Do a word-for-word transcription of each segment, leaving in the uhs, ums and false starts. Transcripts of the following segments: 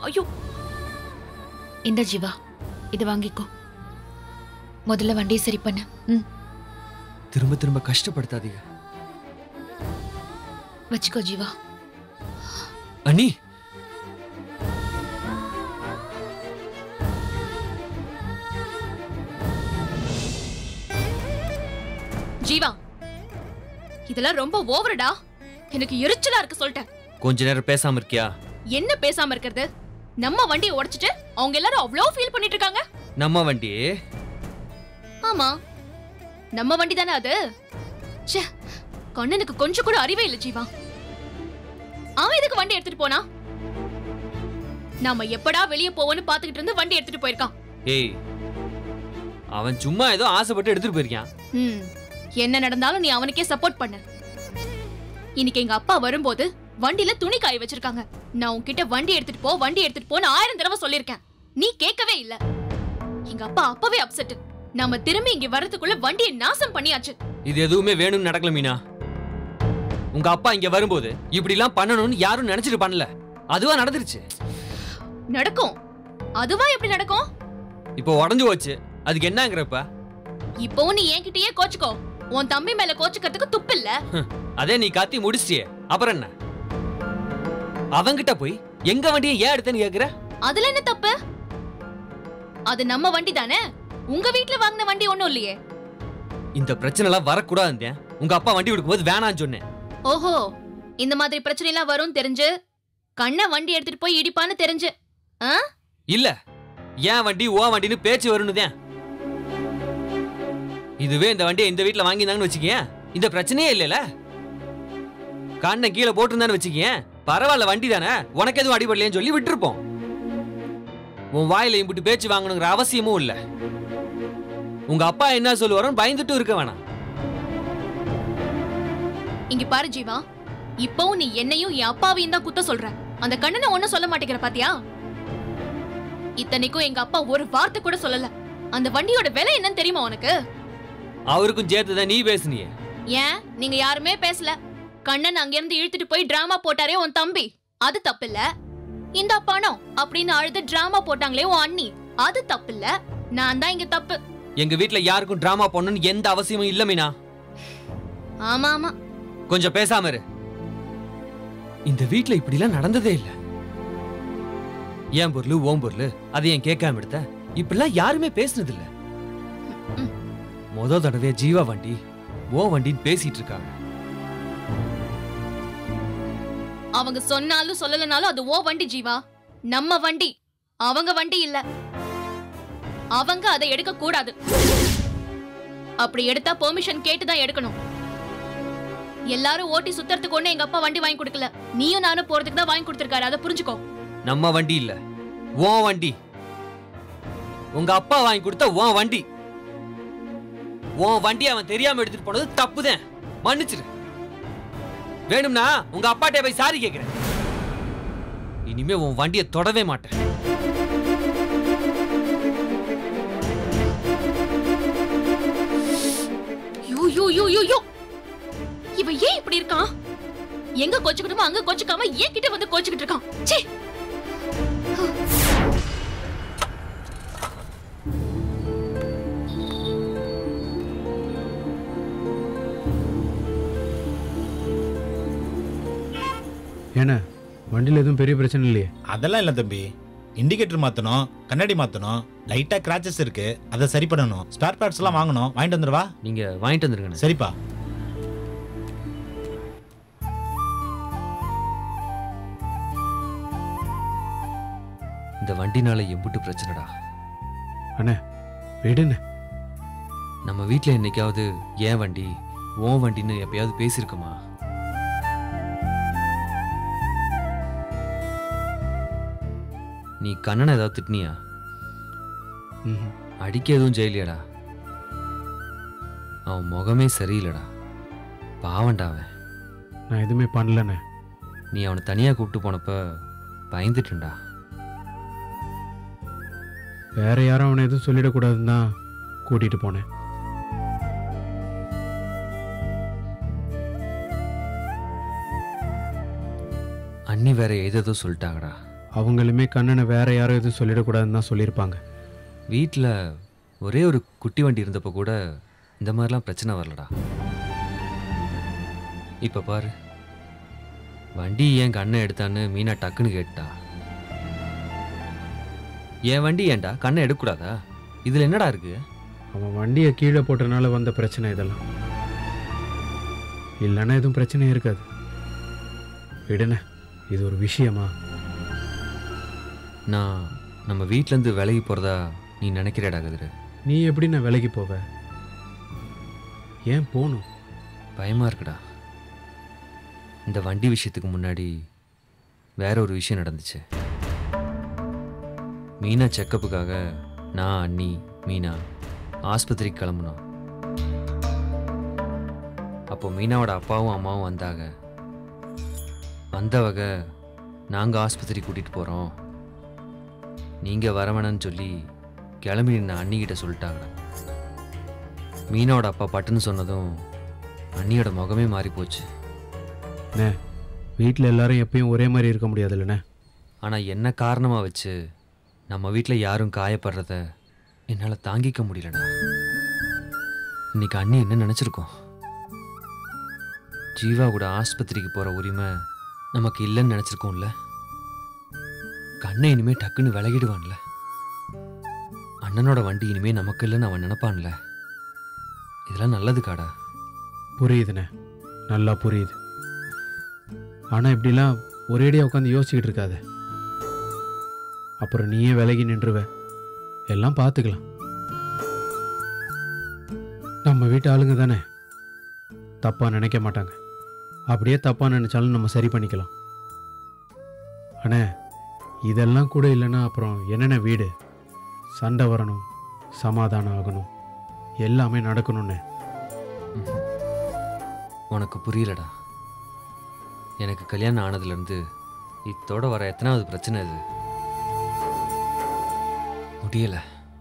ஐயோ, இந்த ஜீவா இது வாங்கிக்கோ. முதல்ல வண்டியை சரி பண்ண. ம், திரும்ப திரும்ப கஷ்டப்படுத்தாதீங்க. வச்சுக்கோ ஜீவா. அண்ணி, ஜீவா இதெல்லாம் ரொம்ப ஓவரடா. எனக்கு எரிச்சலா இருக்கு சொல்லிட்டேன். கொஞ்ச நேரம் பேசாம இருக்கியா? என்ன பேசாம இருக்கிறது? நம்ம வண்டியை உடைச்சிட்டு அவங்க எல்லாரும் அவ்வளவு ஃபீல் பண்ணிட்டு இருக்காங்க. நம்ம வண்டி? ஆமா, நம்ம வண்டி தானே அது. ச்சே, கண்ணனுக்கு கொஞ்சம் கூட அறிவே இல்ல ஜீவா. அவன் எதுக்கு வண்டி எடுத்துட்டு போனா? நாம எப்படா வெளியே போவோன்னு பாத்துக்கிட்டு இருந்து வண்டி எடுத்துட்டு போயிருக்கான். ஏய், அவன் சும்மா ஏதோ ஆசைப்பட்டு எடுத்துட்டு போயிருக்கான். ம், என்ன நடந்தாலும் நீ அவனுக்கே சப்போர்ட் பண்ணு. இன்னைக்கு எங்க அப்பா வரும்போது வண்டியில துணி காய வச்சிருக்காங்க. நான் உன்கிட்ட வண்டி எடுத்துட்டு போ வண்டி எடுத்துட்டு போன்னு ஆயிரம் தடவை சொல்லிருக்கேன். நீ கேட்கவே இல்ல. எங்க அப்பா அப்பவே அப்செட். நாம திரும்பி இங்க வரதுக்குள்ள வண்டியை நாசம் பண்ணியாச்சு. இது எதுவுமே வேணும்னு நடக்கல மீனா. உங்க அப்பா இங்க வரும்போது இப்படி எல்லாம் பண்ணணும்னு யாரும் நினைச்சிட்டு பண்ணல. அதுவா நடந்துருச்சு. நடக்கும். அதுவா எப்படி நடக்கும்? இப்போ உடஞ்சு போச்சு, அதுக்கு என்னங்கிறப்ப? இப்போ நீ என்கிட்டயே கோச்சுக்கோ. உன் தம்பி மேல கோச்சுக்கிறதுக்கு துப்பு இல்ல. அதே நீ கத்தி முடிச்சியே, அப்புறம் என்ன? அவங்கிட்ட போய் எங்க வண்டியை ஏன் எடுத்தேன்னு கேக்குற? அதுல என்ன தப்பு? அது நம்ம வண்டி தானே. உங்க வீட்ல வாங்கின வண்டி ஒண்ணும் இல்லையே. இந்த பிரச்சனை எல்லாம் வரக்கூடாது. உங்க அப்பா வண்டி கொடுக்கும்போது வேணான்னு சொன்னேன். ஓஹோ, இந்த மாதிரி பிரச்சனை எல்லாம் வரும் தெரிஞ்சு கண்ண வண்டி எடுத்துட்டு போய் இடிப்பான்னு தெரிஞ்சு இல்ல, ஏன் வண்டி ஓ வண்டின்னு பேச்சு வரும்னுதான். இதுவே இந்த வண்டியை இந்த வீட்டுல வாங்கியிருந்தாங்கன்னு வச்சுக்கேன், இந்த பிரச்சனையே இல்லைல்ல. கண்ணை கீழே போட்டுருந்தான்னு வச்சுக்கேன், பரவாயில்ல வண்டி தானே, உனக்கு எதுவும் அடிபடலையேன்னு சொல்லி விட்டுருப்போம். உன் வாயில இம்பிட்டு பேச்சு வாங்கணுங்கிற அவசியமும் இல்ல. உங்க அப்பா என்ன சொல்லுவாரோன்னு பயந்துட்டு இருக்க வேணாம். இங்க பாரு ஜீவா, இப்பவும் நீ என்னையும் என் அப்பாவையும் தான் குத்த சொல்ற. அந்த கண்ணனை ஒண்ணும் சொல்ல மாட்டேங்கிற பாத்தியா? இத்தனைக்கும் எங்க அப்பா ஒரு வார்த்தை கூட சொல்லல. அந்த வண்டியோட விலை என்னன்னு தெரியுமா உனக்கு? அவருக்கும் சேர்த்துதான் நீ பேசுனியே. ஏன் நீங்க யாருமே பேசல? கண்ணன் அங்கிருந்து இழுத்துட்டு போய் டிராமா போட்டாரே உன் தம்பி, அது தப்பு இல்ல. இந்த பணம் அப்படின்னு அழுது டிராமா போட்டாங்களே உன் அண்ணி, அது தப்பு இல்ல. நான் தான் இங்க தப்பு. எங்க வீட்டுல யாருக்கும் டிராமா பண்ணணும்னு எந்த அவசியமும் இல்ல மீனா. ஆமா ஆமா, கொஞ்சம் பேசாம இரு. இந்த வீட்டுல இப்படி எல்லாம் நடந்ததே இல்ல. ஏன் பொருள் ஓம் பொருள் அதை ஏன் கேட்காம எடுத்த? இப்படிலாம் யாருமே பேசுனது இல்ல. முத தடவை ஜீவா வண்டி ஓ வண்டின்னு பேசிட்டு இருக்காங்க. அவங்க சொன்னாலும் சொல்லலனாலும் அது ஓ வண்டி ஜீவா, நம்ம வண்டி. அவங்க வண்டி இல்ல. அவங்க அதை எடுக்க கூடாது. அப்படி எடுத்தா பெர்மிஷன் கேட்டுதான் எடுக்கணும். எல்லாரும் ஓட்டி சுத்தறதுக்கு ஒண்ணு எங்க அப்பா வண்டி வாங்கி கொடுக்கல. நீயும் நானும் போறதுக்கு தான் வாங்கி கொடுத்திருக்காரு. அதை புரிஞ்சுக்கோ. நம்ம வண்டி இல்ல, ஓ வண்டி. உங்க அப்பா வாங்கி கொடுத்த ஓ வண்டி. ஓ வண்டி அவன் தெரியாம எடுத்துட்டு போனது தப்புதான், மன்னிச்சிரு. வேணும்னா உங்க அப்பாட்டே போய் சாரி கேக்குறேன். இனிமே உன் வண்டியை தொடவே மாட்டேன். யோ யோ யோ யோ யோ, இவன் ஏன் இப்படி இருக்கான்? எங்க கோச்சுக்கிட்டுமா அங்க கோச்சுக்காம ஏன் கிட்ட வந்து கோச்சுக்கிட்டு இருக்கான்? சீ. ஏன்னா வண்டியில் எதுவும் பெரிய பிரச்சனை இல்லையே? அதெல்லாம் இல்லை தம்பி. இண்டிகேட்டர் மாற்றணும், கண்ணாடி மாற்றணும், லைட்டாக கிராச்சஸ் இருக்கு, அதை சரி பண்ணணும். ஸ்பேர் பார்ட்ஸ் எல்லாம் வாங்கணும். வாங்கிட்டு வந்துடுவா? நீங்க வாங்கிட்டு வந்துருங்க. சரிப்பா. இந்த வண்டினால எம்புட்டு பிரச்சனைடா. அண்ணே விடுண்ணே. நம்ம வீட்டில் என்னைக்காவது ஏன் வண்டி ஓ வண்டின்னு எப்பயாவது பேசியிருக்கோமா? நீ கண்ணனை ஏதாவது திட்டினியா? அடிக்க எதுவும் ஜெயிலியாடா? அவன் முகமே சரியில்லடா, பாவண்டா அவன். நான் எதுவுமே பண்ணலண்ணே. நீ அவனை தனியாக கூப்பிட்டு போனப்ப பயந்துட்டுண்டா. வேற யாரும் அவனை எதுவும் சொல்லிடக்கூடாதுன்னு தான் கூட்டிட்டு போனேன். அண்ணி வேற ஏதோ சொல்லிட்டாங்கடா. அவங்களுமே கண்ணனை வேற யாரும் எதுவும் சொல்லிடக்கூடாதுன்னு தான் சொல்லியிருப்பாங்க. வீட்டில் ஒரே ஒரு குட்டி வண்டி இருந்தப்போ கூட இந்த மாதிரிலாம் பிரச்சனை வரலடா. இப்போ பாரு, வண்டி ஏன் கண்ணை எடுத்தான்னு மீனா டக்குன்னு கேட்டா. என் வண்டி ஏன்டா கண்ணை எடுக்கக்கூடாதா? இதில் என்னடா இருக்கு? அவன் வண்டியை கீழே போட்டனால வந்த பிரச்சனை இதெல்லாம். இல்லைன்னா எதுவும் பிரச்சனை இருக்காது. விடுன, இது ஒரு விஷயமா? நான் நம்ம வீட்டிலேருந்து விலகி போகிறதா நீ நினைக்கிறேடா கதிரு? நீ எப்படி நான் விலகி போவ? ஏன் போகணும்? பயமாக இருக்குடா. இந்த வண்டி விஷயத்துக்கு முன்னாடி வேற ஒரு விஷயம் நடந்துச்சு. மீனா செக்கப்புக்காக நான், அண்ணி, மீனா ஆஸ்பத்திரிக்கு கிளம்புனோம். அப்போ மீனாவோட அப்பாவும் அம்மாவும் வந்தாங்க. வந்தவங்க நாங்கள் ஆஸ்பத்திரி கூட்டிகிட்டு போகிறோம், நீங்கள் வரவேணான்னு சொல்லி கிளம்பி நின்ன அண்ணிக்கிட்ட சொல்லிட்டாங்க. மீனாவோட அப்பா பட்டுன்னு சொன்னதும் அண்ணியோட முகமே மாறி போச்சு. அண்ணே, வீட்டில் எல்லாரும் எப்பயும் ஒரே மாதிரி இருக்க முடியாது இல்லைண்ணே. ஆனால் என்ன காரணமாக வச்சு நம்ம வீட்டில் யாரும் காயப்படுறத என்னால் தாங்கிக்க முடியலடா. இன்னைக்கு அண்ணி என்ன நினச்சிருக்கோம்? ஜீவா கூட ஆஸ்பத்திரிக்கு போகிற உரிமை நமக்கு இல்லைன்னு நினச்சிருக்கோம்ல. கண்ணை இனிமே டக்குன்னு விலகிடுவான்ல. அண்ணனோட வண்டி இனிமே நமக்கு இல்லைன்னு அவன் நினைப்பான்ல. இதெல்லாம் நல்லது காடா. புரியுதுண்ணே, நல்லா புரியுது. ஆனால் இப்படிலாம் ஒரேடியாக உட்காந்து யோசிச்சுக்கிட்டு இருக்காத. அப்புறம் நீயே விலகி நின்றுவ. எல்லாம் பார்த்துக்கலாம். நம்ம வீட்டு ஆளுங்க தானே, தப்பாக நினைக்க மாட்டாங்க. அப்படியே தப்பாக நினச்சாலும் நம்ம சரி பண்ணிக்கலாம். அண்ணே, இதெல்லாம் கூட இல்லைன்னா அப்புறம் என்னென்ன வீடு? சண்டை வரணும், சமாதானம் ஆகணும், எல்லாமே நடக்கணும்னு. உனக்கு புரியலடா. எனக்கு கல்யாணம் ஆனதுலேருந்து இத்தோட வர எத்தனாவது பிரச்சனை இது? முடியலை,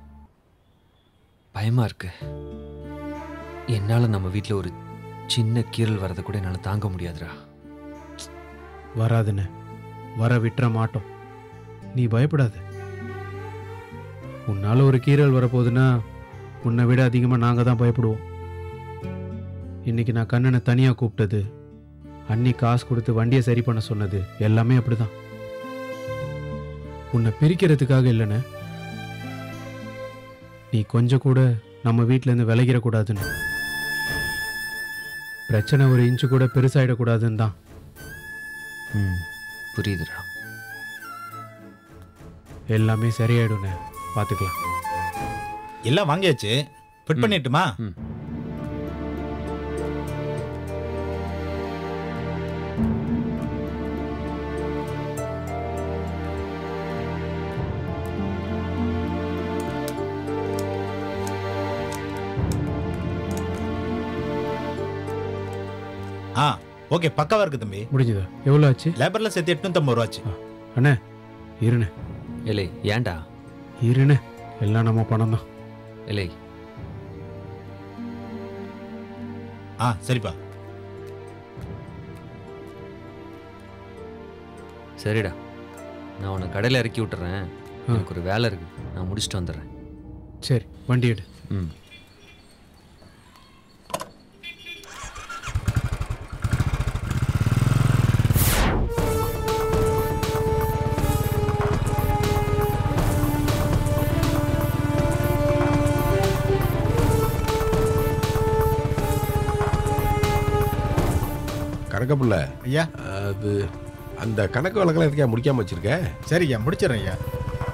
பயமாக இருக்கு. என்னால் நம்ம வீட்டில் ஒரு சின்ன கீறல் வரதை கூட என்னால் தாங்க முடியாதுடா. வராதுன்னு வர விட்டுற மாட்டோம். நீ பயப்படாத. உன்னால் ஒரு கீறல் வரப்போகுதுன்னா உன்னை விட அதிகமாக நாங்கள் தான் பயப்படுவோம். இன்னைக்கு நான் கண்ணனை தனியாக கூப்பிட்டது, அன்னி காசு கொடுத்து வண்டியை சரி பண்ண சொன்னது எல்லாமே அப்படிதான். உன்னை பிரிக்கிறதுக்காக இல்லைன்னு. நீ கொஞ்சம் கூட நம்ம வீட்டிலேருந்து விலகிடக்கூடாதுன்னு. பிரச்சனை ஒரு இன்ச்சு கூட பெருசாயிடக்கூடாதுன்னு தான். ம், புரியுதுடா. எல்லாமே சரியாயிடும்ண்ணே, பார்த்துக்கலாம். எல்லாம் வாங்கியாச்சு, ஃபிட் பண்ணிட்டுமா? ம். ஆ ஓகே, பக்காவா இருக்கு தம்பி. முடிஞ்சுதா? எவ்வளோ ஆச்சு? லேபர்ல சேர்த்து எட்நூத்தம்பது ரூபா ஆச்சு. அண்ணே இருண்ணே, இல்லை ஏன்டா? இருண்ணே, எல்லாம் நம்ம பணம் தான். இல்லை ஆ சரிப்பா. சரிடா, நான் உன்னை கடையில் இறக்கி விட்டுறேன். எனக்கு ஒரு வேலை இருக்கு, நான் முடிச்சுட்டு வந்துடுறேன். சரி, வண்டி எடு. ம். கணக்கப்புள்ள ஐயா, அது அந்த கணக்கு வழக்கெல்லாம் எதுக்கா முடிக்காம வச்சிருக்க? சரிய்யா, முடிச்சிடறேன் ஐயா.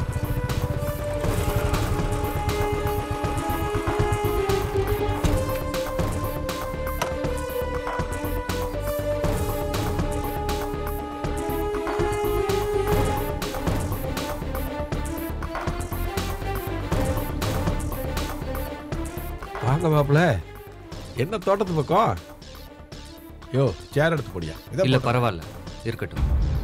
வாங்க மாப்பிள்ள, என்ன தோட்டத்து பக்கம்? யோ, சேர் எடுத்து போடியா. இல்லை பரவாயில்ல, இருக்கட்டும்.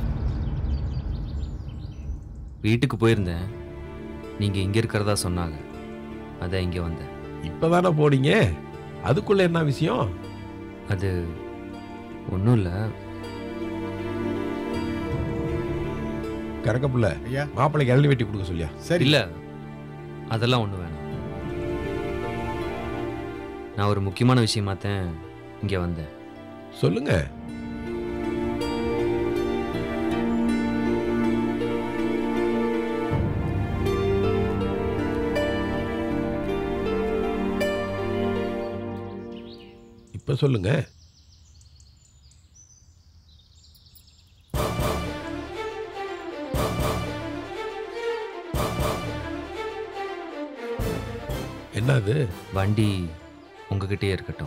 வீட்டுக்கு போயிருந்தேன், நீங்கள் இங்கே இருக்கிறதா சொன்னாங்க, அதான் இங்கே வந்தேன். இப்பதானே போனீங்க, அதுக்குள்ள என்ன விஷயம்? அது ஒன்றும் இல்லை. கறக்க புள்ள ஐயா மாப்பிள்ளைக்கு இளநி வெட்டி கொடுக்க சொல்லியா? சரி இல்ல அதெல்லாம் ஒண்ணு வேணாம். நான் ஒரு முக்கியமான விஷயமாத்தான் இங்க வந்தேன். சொல்லுங்க. இப்ப சொல்லுங்க. என்னது? வண்டி உங்ககிட்டயே இருக்கட்டும்.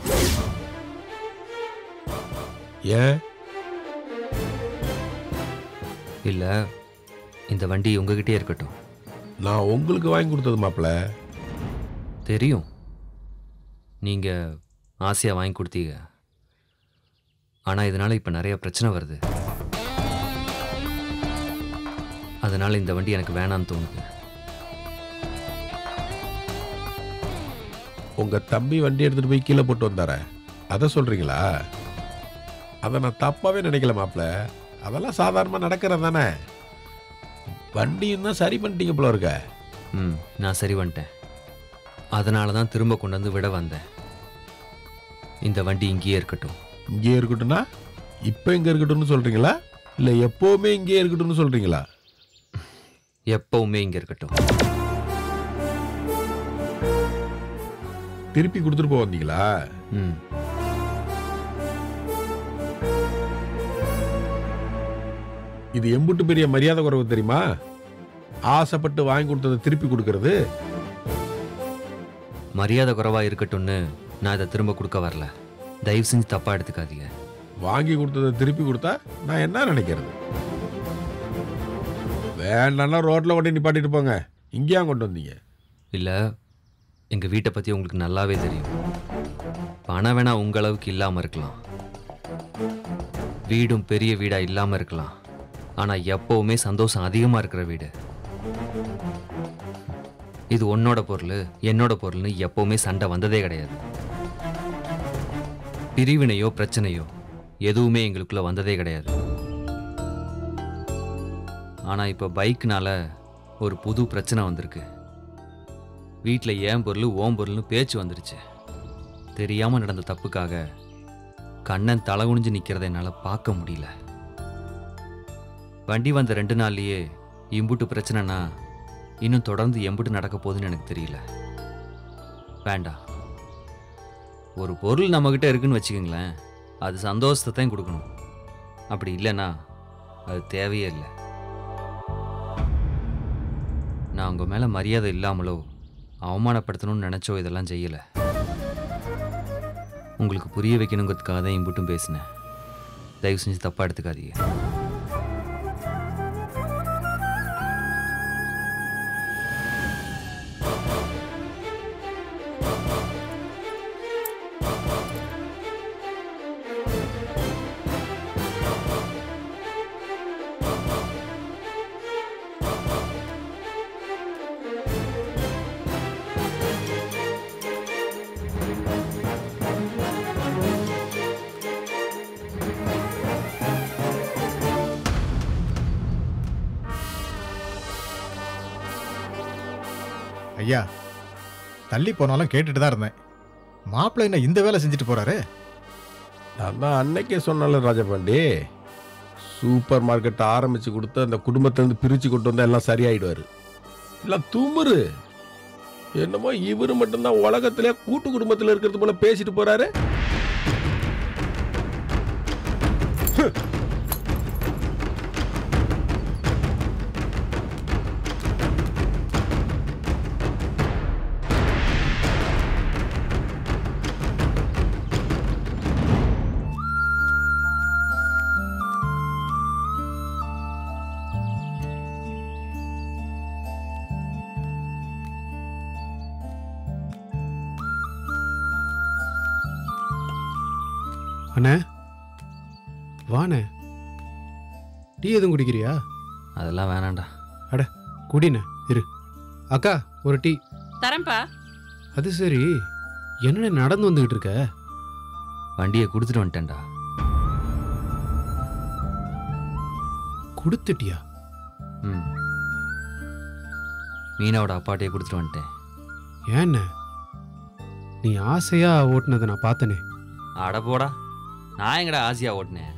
ஏன்? இல்ல இந்த வண்டி உங்ககிட்டயே இருக்கட்டும். நான் உங்களுக்கு வாங்கி கொடுத்தது மாப்பிள்ள. தெரியும் நீங்க ஆசையா வாங்கி கொடுத்தீங்க. ஆனா இதனால இப்ப நிறைய பிரச்சனை வருது. அதனால இந்த வண்டி எனக்கு வேணான்னு தோணுது. உங்க தம்பி வண்டி எடுத்துட்டு போய் கீழே போட்டு வந்தார, அதை சொல்றீங்களா? அதை நான் தப்பாவே நினைக்கல மாப்பிள்ள. அதெல்லாம் சாதாரணமா நடக்கிறது தானே. வண்டியும் தான் சரி பண்ணிட்டீங்க போல இருக்க. ம் நான் சரி வந்துட்டேன். அதனால தான் திரும்ப கொண்டு வந்து விட வந்தேன். இந்த வண்டி இங்கேயே இருக்கட்டும். இங்கேயே இருக்கட்டும்னா இப்போ இங்கே இருக்கட்டும்னு சொல்றீங்களா, இல்லை எப்போவுமே இங்கேயே இருக்கட்டும்னு சொல்றீங்களா? எப்பவுமே இங்க இருக்கட்டும். திருப்பி கொடுத்துட்டு போக வந்தீங்களா? ம் இது எம்புட்டு பெரிய மரியாதை குறைவு தெரியுமா? ஆசைப்பட்டு வாங்கி கொடுத்ததை திருப்பி கொடுக்கறது. மரியாதை குறைவா இருக்கட்டும்னு நான் இதை திரும்ப கொடுக்க வரல. தயவு செஞ்சு தப்பா எடுத்துக்காதீங்க. வாங்கி கொடுத்ததை திருப்பி கொடுத்தா நான் என்ன நினைக்கிறது? வேண்டாம்னா ரோட்ல கொண்டு நிப்பாட்டிட்டு போங்க. இங்கேயா கொண்டு வந்தீங்க? இல்ல எங்க வீட்டை பத்தி உங்களுக்கு நல்லாவே தெரியும். பணம் வேணா உங்க அளவுக்கு இல்லாம இருக்கலாம், வீடும் பெரிய வீடா இல்லாம இருக்கலாம், ஆனா எப்பவுமே சந்தோஷம் அதிகமா இருக்கிற வீடு. இது உன்னோட பொருள் என்னோட பொருள்னு எப்பவுமே சண்டை வந்ததே கிடையாது. பிரிவினையோ பிரச்சனையோ எதுவுமே எங்களுக்குள்ள வந்ததே கிடையாது. ஆனா இப்ப பைக்னால ஒரு புது பிரச்சனை வந்திருக்கு. வீட்டில் ஏன் பொருள் ஓம் பொருள்னு பேச்சு வந்துருச்சு. தெரியாம நடந்த தப்புக்காக கண்ணன் தலை குனிஞ்சு நிக்கிறத என்னால பார்க்க முடியல. வண்டி வந்த ரெண்டு நாள்லயே இம்புட்டு பிரச்சனைனா இன்னும் தொடர்ந்து எம்புட்டு நடக்க போகுதுன்னு எனக்கு தெரியல. வேண்டாம். ஒரு பொருள் நம்மக்கிட்ட இருக்குன்னு வச்சுக்கோங்களேன், அது சந்தோஷத்தை தான் கொடுக்கணும். அப்படி இல்லைன்னா அது தேவையே இல்லை. நான் உங்கள் மேலே மரியாதை இல்லாமலோ அவமானப்படுத்தணும்னு நினச்சோ இதெல்லாம் செய்யலை. உங்களுக்கு புரிய வைக்கணுங்கிறதுக்காக தான் இம்புட்டும் பேசினேன். தயவு செஞ்சு தப்பாக எடுத்துக்காதீங்க. ஐயா தள்ளி போனாலும் கேட்டுட்டு தான் இருந்தேன். மாப்பிள்ளை என்ன இந்த வேலை செஞ்சுட்டு போறாரு? நான் தான் அன்னைக்கே சொன்னால ராஜபாண்டி, சூப்பர் மார்க்கெட் ஆரம்பிச்சு கொடுத்து அந்த குடும்பத்திலேருந்து பிரித்து கொண்டு வந்தால் எல்லாம் சரியாயிடுவார். எல்லாம் துமுறு. என்னமோ இவர் மட்டும்தான் உலகத்திலே கூட்டு குடும்பத்தில் இருக்கிறது போல பேசிட்டு போறாரு. அண்ணே வாண்ணே, டீ எதுவும் குடிக்கிறியா? அதெல்லாம் வேணாண்டா. அட குடிண்ணே, இரு. அக்கா ஒரு டீ. தரேன்பா. அது சரி, என்னண்ணே நடந்து வந்துகிட்டு இருக்க? வண்டியை கொடுத்துட்டு வந்துட்டேன்டா. கொடுத்துட்டியா? ம் மீனாவோட அப்பாட்டையே கொடுத்துட்டு வந்துட்டேன். ஏன்ன நீ ஆசையா ஓட்டுனதை நான் பார்த்தனே. அட போடா, நான் எங்கடா ஆசையா ஓட்டினேன்.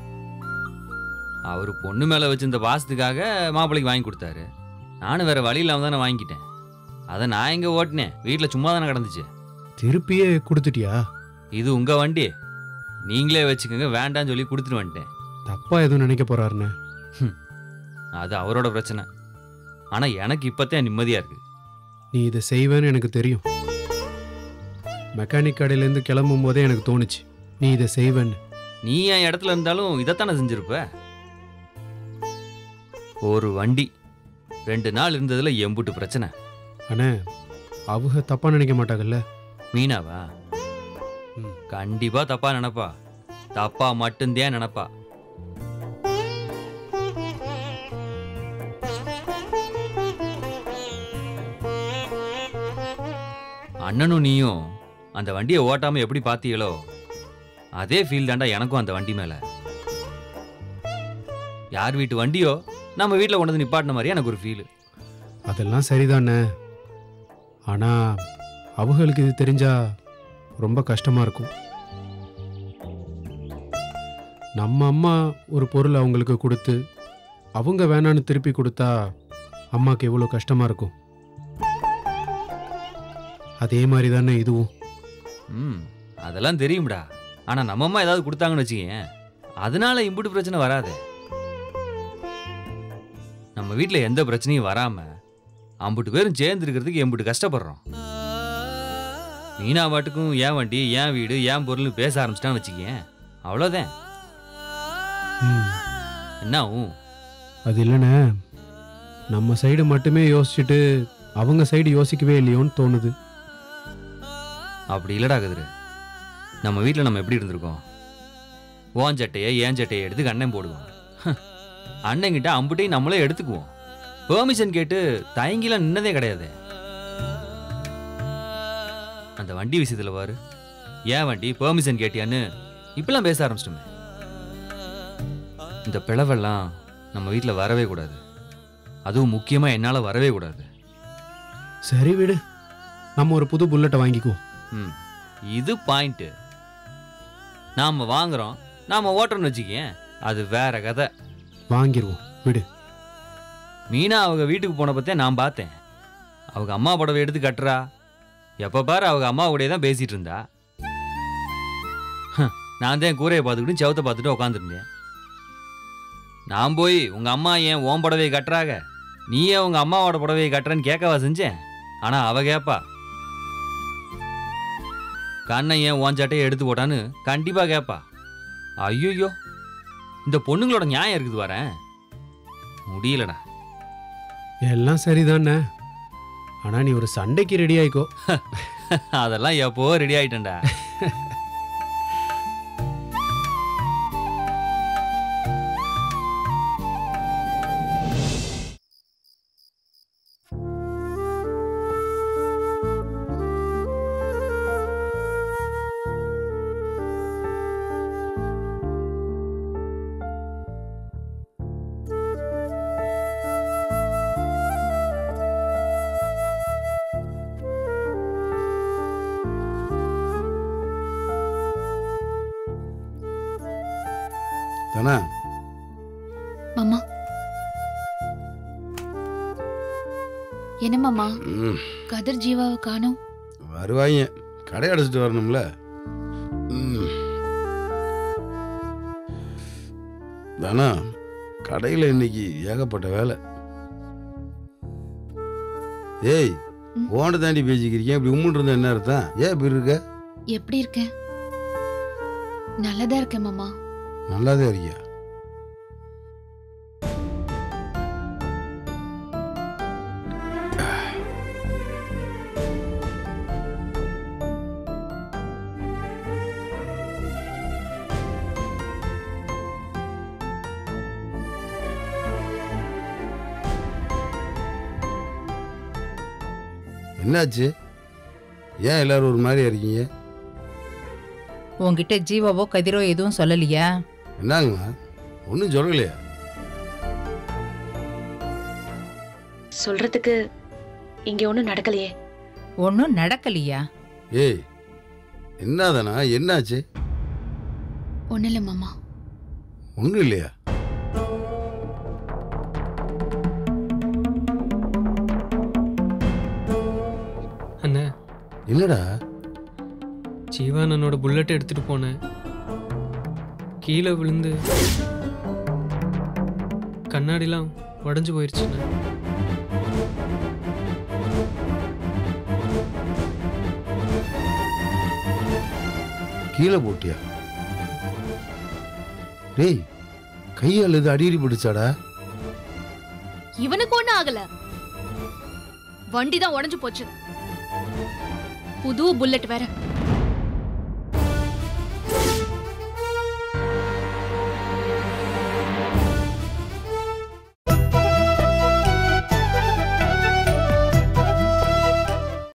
அவர் பொண்ணு மேலே வச்சிருந்த பாசத்துக்காக மாப்பிள்ளைக்கு வாங்கி கொடுத்தாரு. நானும் வேற வழி இல்லாமல் தானே வாங்கிக்கிட்டேன். அதை நான் எங்கே ஓட்டினேன்? வீட்டில் சும்மா தானே கிடந்துச்சு. திருப்பியே கொடுத்துட்டியா? இது உங்கள் வண்டி, நீங்களே வச்சுக்கோங்க, வேண்டான்னு சொல்லி கொடுத்துட்டு வந்துட்டேன். தப்பா எதுவும் நினைக்க போறாருன்னு? அது அவரோட பிரச்சனை. ஆனால் எனக்கு இப்போத்தான் நிம்மதியாக இருக்கு. நீ இதை செய்வேன்னு எனக்கு தெரியும். மெக்கானிக் கடையிலேருந்து கிளம்பும் போதே எனக்கு தோணுச்சு நீ இதை செய்வேன்னு. நீ என் இடத்துல இருந்தாலும் இதைத்தானே செஞ்சிருப்ப. ஒரு வண்டி ரெண்டு நாள் இருந்ததுல எம்புட்டு பிரச்சனை. அண்ணே, அவங்க தப்பா நினைக்க மாட்டாங்கல்ல? மீனாவா? ம். கண்டிப்பா தப்பா நினைப்பா. தப்பா மட்டும்தான் நினைப்பா. அண்ணனும் நீயும் அந்த வண்டியை ஓட்டாம எப்படி பாத்தீங்களோ அதே ஃபீல் தாண்டா எனக்கும் அந்த வண்டி மேல. யார் வீட்டு வண்டியோ நம்ம வீட்டில் கொண்டு வந்து நிப்பாட்டின மாதிரி எனக்கு ஒரு ஃபீல். அதெல்லாம் சரிதானே, ஆனா அவங்களுக்கு இது தெரிஞ்சா ரொம்ப கஷ்டமா இருக்கும். நம்ம அம்மா ஒரு பொருள் அவங்களுக்கு கொடுத்து அவங்க வேணான்னு திருப்பி கொடுத்தா அம்மாக்கு எவ்வளோ கஷ்டமா இருக்கும். அதே மாதிரி தானே இதுவும். ம் அதெல்லாம் தெரியும்டா. ஆனா நம்ம அம்மா ஏதாவது கொடுத்தாங்கன்னு வச்சுக்கேன், அதனால இம்புட்டு பிரச்சனை வராது. நம்ம வீட்டில் எந்த பிரச்சனையும் வராம அம்புட்டு பேரும் சேர்ந்து இருக்கிறதுக்கு எம்புட்டு கஷ்டப்படுறோம். மீனா பாட்டுக்கும் ஏன் வண்டி ஏன் வீடு ஏன் பொருள் பேச ஆரம்பிச்சிட்டான்னு வச்சுக்கேன், அவ்வளோதான். ம், என்ன ஆகும்? அது இல்லைண்ணே, நம்ம சைடு மட்டுமே யோசிச்சுட்டு அவங்க சைடு யோசிக்கவே இல்லையோன்னு தோணுது. அப்படி இல்லடா கதிரு. நம்ம வீட்டில் நம்ம எப்படி இருந்திருக்கோம்? ஓன் சட்டையை ஏன் சட்டையை எடுத்து அண்ணன் போடுவோம். அண்ணங்கிட்ட அம்புட்டையும் நம்மளே எடுத்துக்குவோம். பெர்மிஷன் கேட்டு தயங்கிலாம் நின்னதே கிடையாது. அந்த வண்டி விஷயத்தில் பாரு, ஏன் வண்டி பெர்மிஷன் கேட்டியான்னு இப்பெல்லாம் பேச ஆரம்பிச்சிட்டோமே. இந்த பிளவெல்லாம் நம்ம வீட்டில் வரவே கூடாது. அதுவும் முக்கியமாக என்னால் வரவே கூடாது. சரி விடு, நம்ம ஒரு புது புல்லட்டை வாங்கிக்குவோம். ம் இது பாயிண்ட்டு. நாம் வாங்குறோம், நாம் ஓட்டுறோம்னு வச்சுக்கேன், அது வேற கதை. வாங்கிடுவோம் விடு. மீனா அவங்க வீட்டுக்கு போன பற்றியே நான் பார்த்தேன். அவங்க அம்மா புடவை எடுத்து கட்டுறா. எப்போ பாரு அவங்க அம்மா கூடயே தான் பேசிகிட்டு இருந்தா. நான் தான் கூரையை பார்த்துக்கிட்டு செவத்தை பார்த்துட்டு உட்காந்துருந்தேன். நான் போய் உங்கள் அம்மா ஏன் ஓன் புடவையை கட்டுறாங்க, நீ ஏன் உங்கள் அம்மாவோட புடவையை கட்டுறேன்னு கேட்கவா செஞ்சேன். ஆனால் அவ கேட்பா, கண்ணை ஏன் ஓன் சட்டையை எடுத்து போட்டான்னு கண்டிப்பாக கேட்பா. ஐயோ, இந்த பொண்ணுங்களோட நியாயம் இருக்குது வரேன், முடியலடா. எல்லாம் சரிதானே, ஆனால் நீ ஒரு சண்டைக்கு ரெடி ஆயிக்கோ. அதெல்லாம் எப்போ ரெடி ஆயிட்டேன்டா. தானே மாமா என்ன மாமா, ம், கதிர் ஜீவாவை காணோம்? வருவாங்க, கடை அடைச்சிட்டு வரணும்ல. ம். தானா கடையில் இன்னைக்கு ஏகப்பட்ட வேலை. ஏய், ம். ஓண்ட தாண்டி பேசிக்கிறீங்க, இப்படி உம்முன்னு இருந்தா என்ன அர்த்தம்? ஏன் இப்படி இருக்க? எப்படி இருக்க? நல்லதா இருக்கேன் மாமா. நல்லாதான் இருக்கியா? என்னாச்சு? ஏன் எல்லாரும் ஒரு மாதிரியா இருக்கீங்க? உன்கிட்ட ஜீவாவோ கதிரோ எதுவும் சொல்லலையா? என்னங்கம்மா, ஒன்றும் சொல்லலையா? சொல்றதுக்கு இங்க ஒண்ணும் நடக்கலையே. ஒன்னும் நடக்கலையா? ஏய் என்னதானா, என்னாச்சு? ஒண்ணு இல்ல மாமா. ஒன்றும் இல்லையா? அண்ணா இல்லடா. ஜீவானனோட புல்லட் எடுத்துட்டு போனேன், கீழே விழுந்து கண்ணாடிலாம் உடஞ்சு போயிருச்சுண்ணே. கீழே போட்டியா? டேய் கையால் இது அடியடி பிடிச்சாடா? இவனுக்கு ஒண்ணும் ஆகல, வண்டி தான் உடைஞ்சு போச்சு. புது புல்லட் வேற.